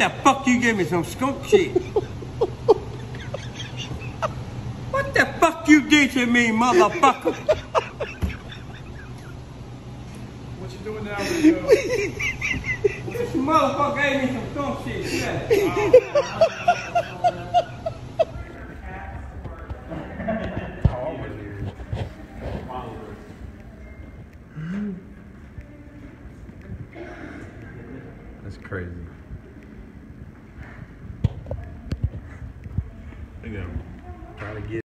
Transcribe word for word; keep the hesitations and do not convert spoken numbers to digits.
the fuck you gave me some skunk shit? What the fuck you did to me, motherfucker? What you doing now, Rico? This motherfucker gave me some skunk shit. Yeah. That's crazy. Look at him. Trying to get